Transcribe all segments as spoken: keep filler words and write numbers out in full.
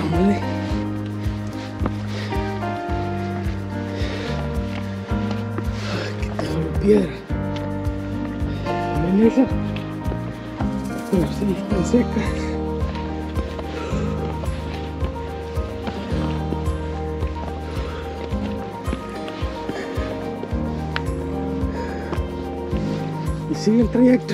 Vale. Aquí tengo la piedra. Veneza. Pero sí, está seca. Y sigue el trayecto.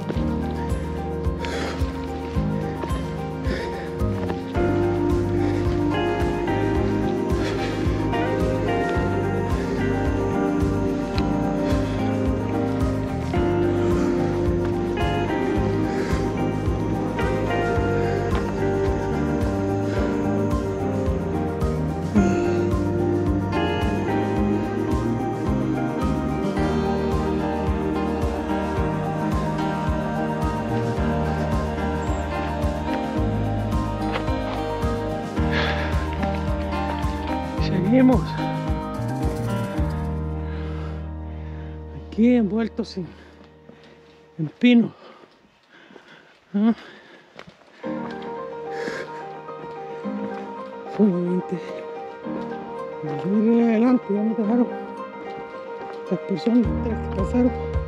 Seguimos aquí envueltos en, en pino. ¿Ah? Solamente ir adelante, ya me dejaron las personas que pasaron.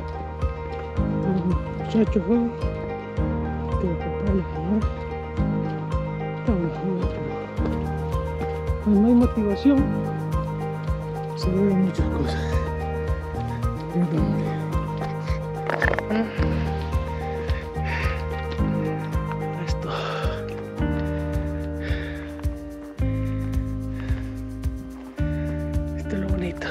El muchacho fue que el papá y la señora estaban juntos, pero cuando no hay motivación se logran muchas cosas. Esto esto es lo bonito.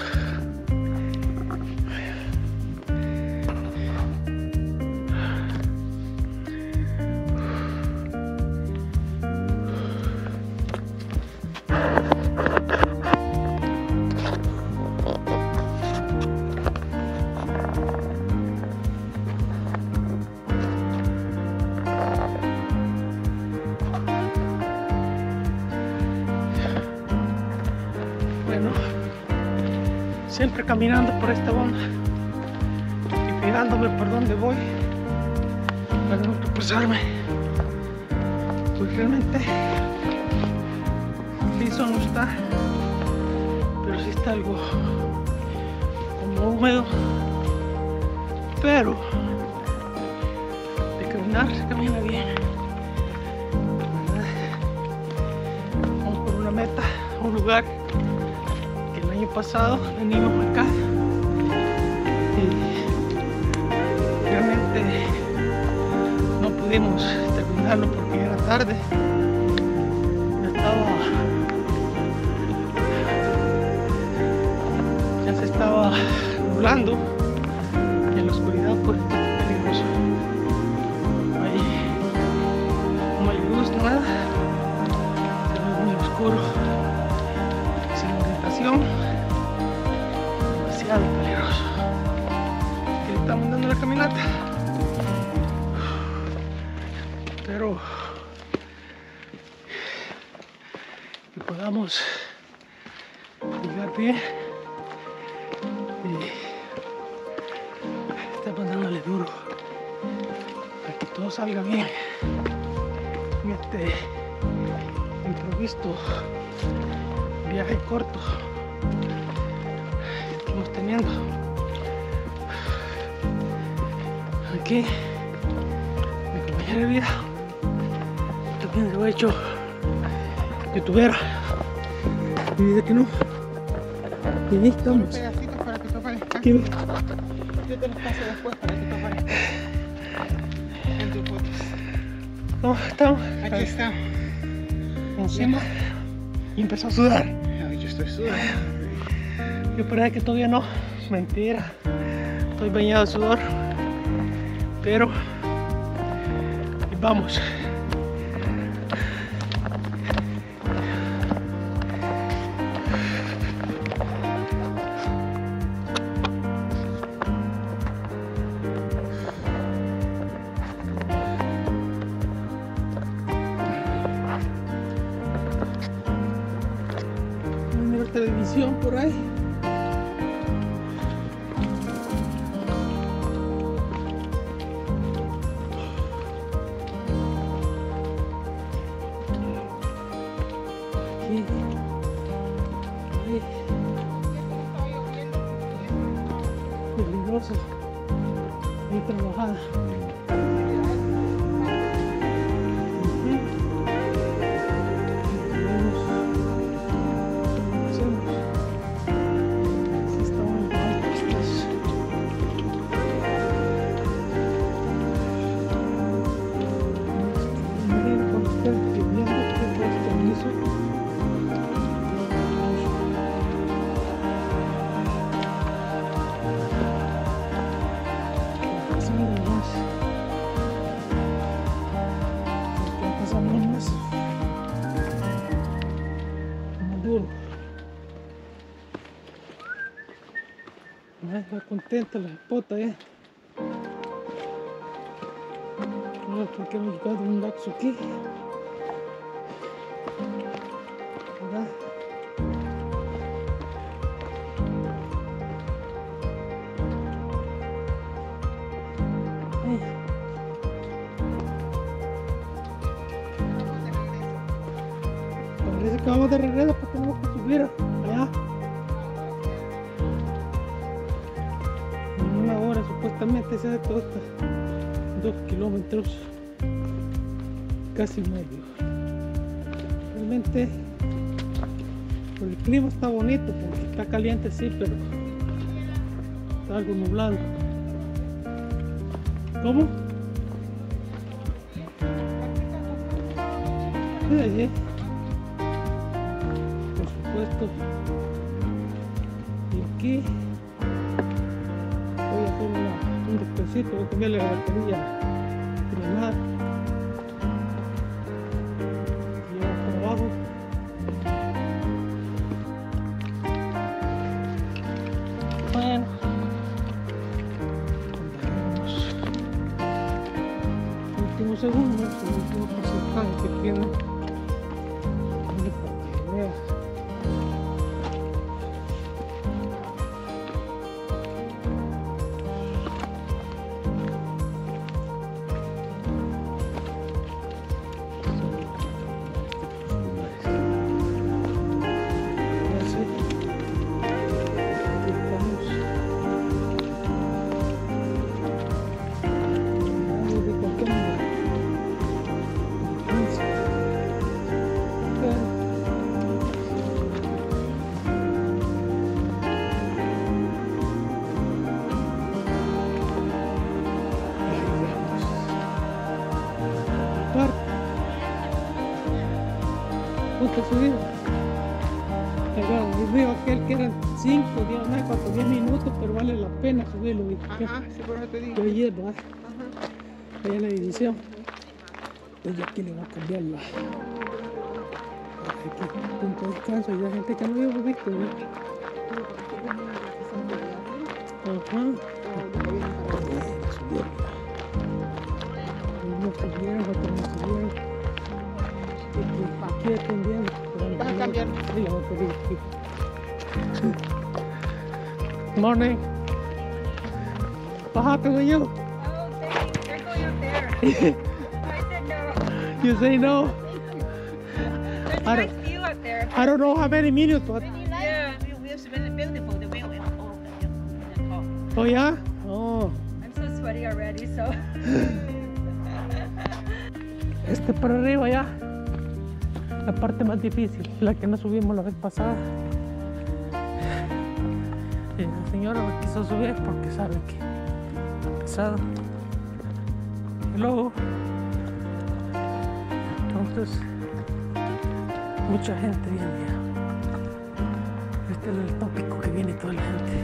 Bueno, siempre caminando por esta bomba y fijándome por dónde voy para no tropezarme, pues realmente liso no está, pero sí está algo como húmedo, pero de caminar se camina bien, ¿verdad? Vamos por una meta, un lugar que el año pasado venimos acá y realmente no pudimos terminarlo porque era tarde, ya estaba ya se estaba nublando y en la oscuridad pues es peligroso, no hay, no hay luz, nada, se ve muy oscuro, sin orientación, demasiado peligroso. Aquí estamos dando la caminata, pero que podamos llegar bien y estamos dándole duro para que todo salga bien en este improvisto viaje corto que estamos teniendo. Aquí mi compañera de vida también lo he hecho youtubera y dice que no, y ahí estamos. Pedacitos para que tú aparezcas. Aquí, Yo te los paso después para que tú aparezcas en tus fotos. ¿cómo estamos? Aquí está. Encima y empezó a sudar. Ay, yo estoy sudando. Yo parece que todavía no, mentira, estoy bañado de sudor, pero y vamos. Mira televisión por ahí. aquí. Ahí. Peligroso. Ahí trabajada. Está contenta la espota ya. No, porque hemos llegado a un laxo aquí. ¿Verdad? Ahí. Parece que vamos de regreso porque tenemos que subir allá. Supuestamente se hace todo hasta dos kilómetros, casi medio. Realmente el clima está bonito porque está caliente, sí, pero está algo nublado. ¿Cómo? Sí, sí. Por supuesto. Y aquí voy a hacer una, un despacito, voy a cambiarle la batería primar y abajo abajo. Bueno, último segundo, el último porcentaje que tiene. Para que veas. Subido. El río aquel que eran cinco, cuatro, diez minutos, pero vale la pena subirlo. Ajá, sí, por eso te digo. Yo ayer, ¿verdad? Allá en la edición. Entonces aquí le va a cambiar la... Aquí, punto de descanso, y la gente que no había visto, ¿verdad? Ajá. Unos subieron, otros no subieron. Aquí atendiendo. ¿Vas a cambiar? Sí, la batería aquí. Morning. What happened with you? Oh, they, they're going up there. I said no. You say no? There's I a nice don't- view up there. I don't know how many minutes, but... Yeah, it was really beautiful, the view in, oh, in the top. Oh, yeah? Oh. I'm so sweaty already, so. Este para arriba ya. La parte más difícil, la que no subimos la vez pasada. Y la señora no quiso subir porque sabe que es pesado. Y luego, entonces, mucha gente viene ya. Este es el tópico que viene toda la gente.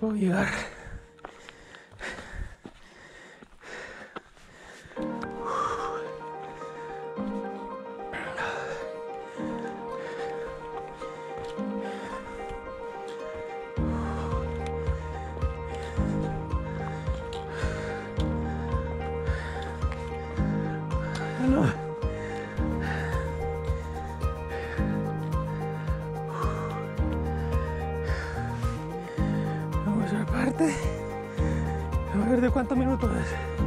puedo llegar. No. Vamos a la parte. Vamos a ver de cuántos minutos es.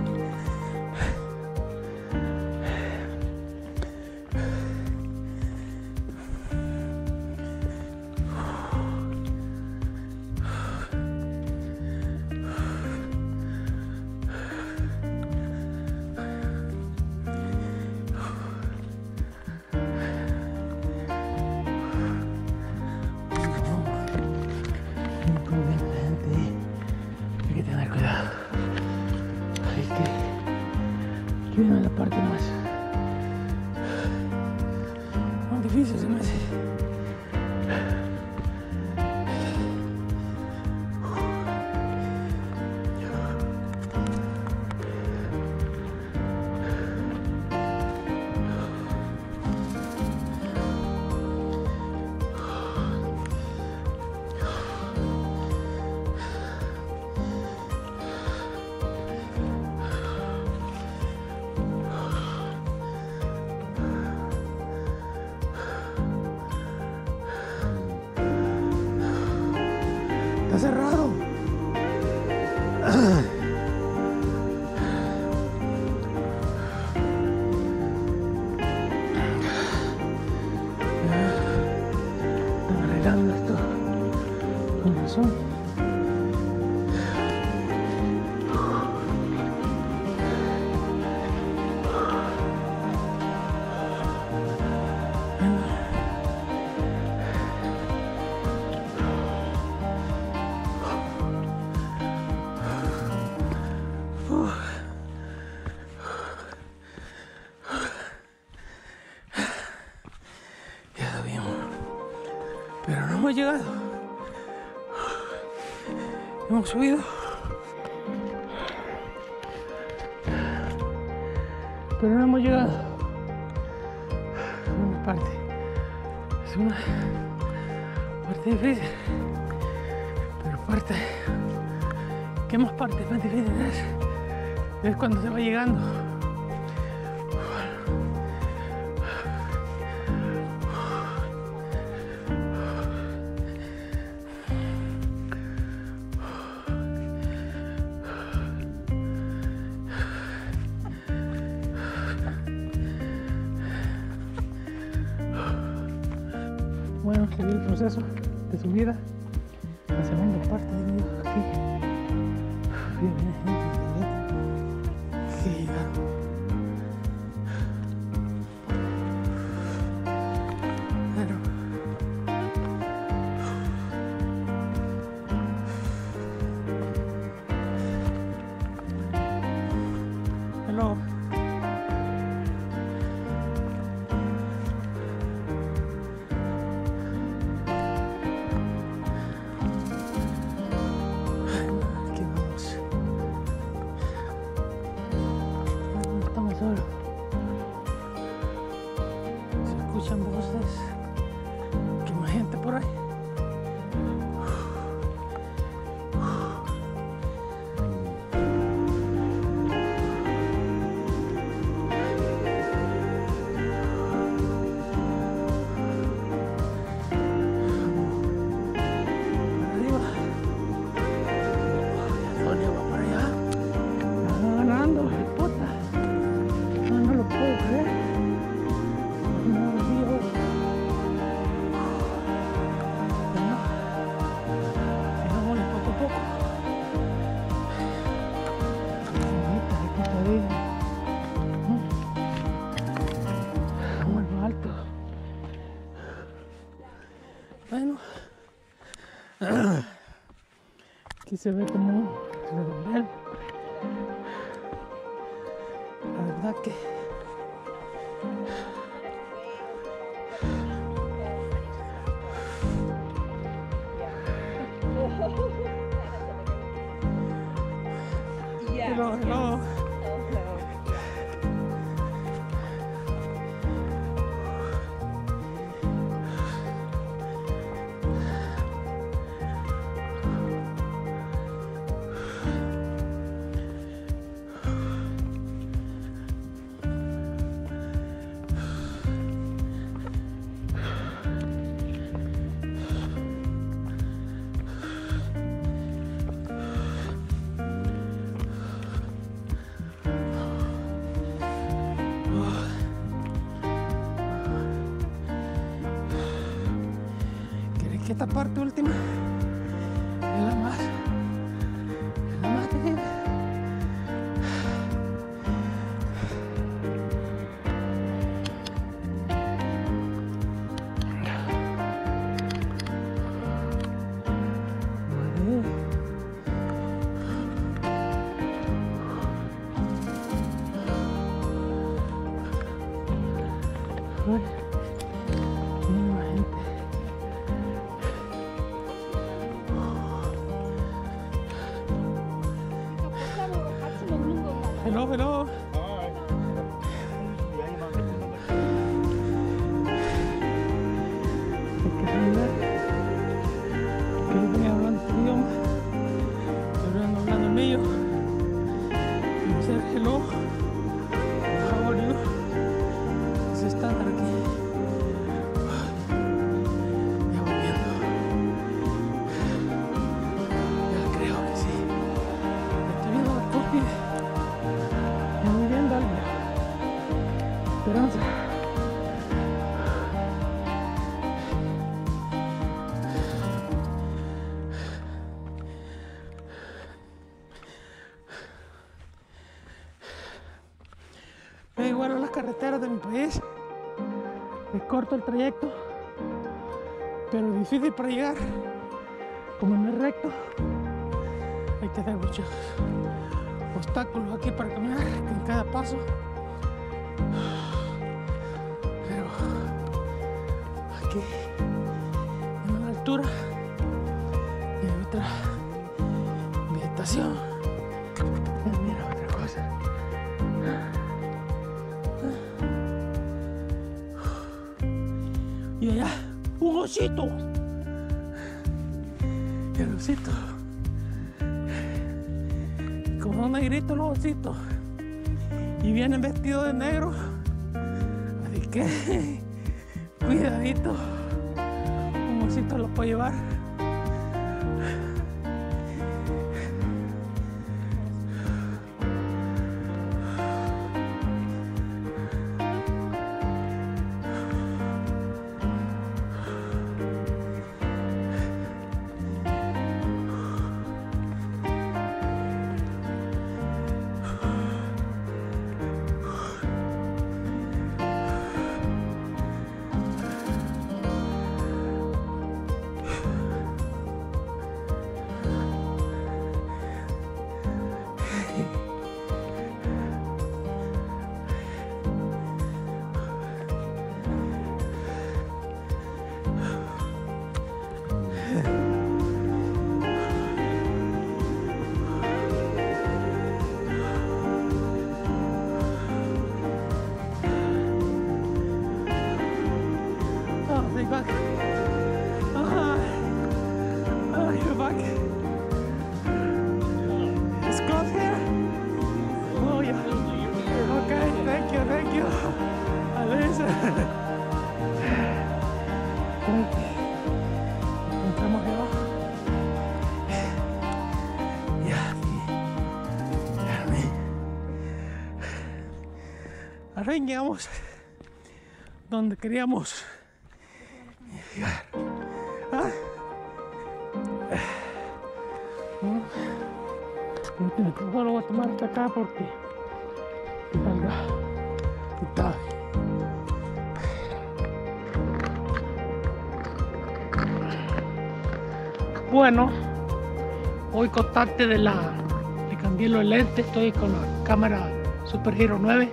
Aquí viene la parte más, más difícil se me hace. Está cerrado. Están arreglando esto con razón. Pero no hemos llegado. Hemos subido. Pero no hemos llegado. Es una parte. Es una parte difícil. Pero parte. ¿Qué más parte más difícil es? Es cuando se va llegando. Bueno, seguí el proceso de subida. La segunda parte de mi video aquí. Viene gente que llegaron. Pero hello. Solo se escuchan voces, que más gente por ahí. Para arriba. Antonio va para allá. Está ganando, puta. No lo puedo creer. No lo digo. Pero no. Vamos poco a poco. Aquí todavía. Vamos a lo alto. Bueno. Aquí se ve como un redondel. La verdad que Hello, hello. Que esta parte última es la más, es la más difícil. Uy. Hello, hello. Hay que aprender que yo venía hablando este idioma, pero ando hablando el mío. Y decir hello, how are you? Es estándar aquí. Ya voy viendo. Ya creo que sí. Estoy viendo la cúspide. Muy bien, dale. Esperanza. Es igual a las carreteras de mi país. Es corto el trayecto, pero difícil para llegar. Como no es recto, hay que dar muchos obstáculos aquí para caminar en cada paso, pero aquí en una altura y hay otra vegetación. Mira otra cosa. Y allá un osito, el osito. Como son negritos los ositos y vienen vestidos de negro, así que cuidadito, un osito lo puede llevar. Back. Uh, oh, you're back. It's close here. Oh, yeah. Okay, thank you, thank you. Alisa. Encontramos aquí abajo. Ya, sí. Ahora llegamos donde queríamos. ¿Ah? Bueno, lo voy a tomar hasta acá porque que salga quitado. Bueno, hoy contacte de la le cambié los lentes, estoy con la cámara Super Hero nueve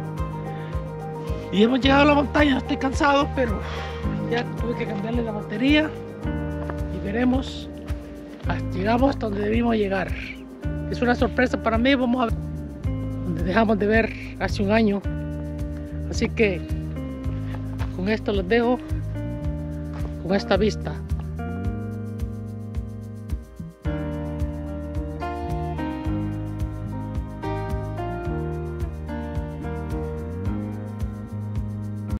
y hemos llegado a la montaña. Estoy cansado, pero ya tuve que cambiarle la batería y veremos, llegamos hasta donde debimos llegar. es una sorpresa para mí. Vamos a ver donde dejamos de ver hace un año. Así que con esto los dejo con esta vista.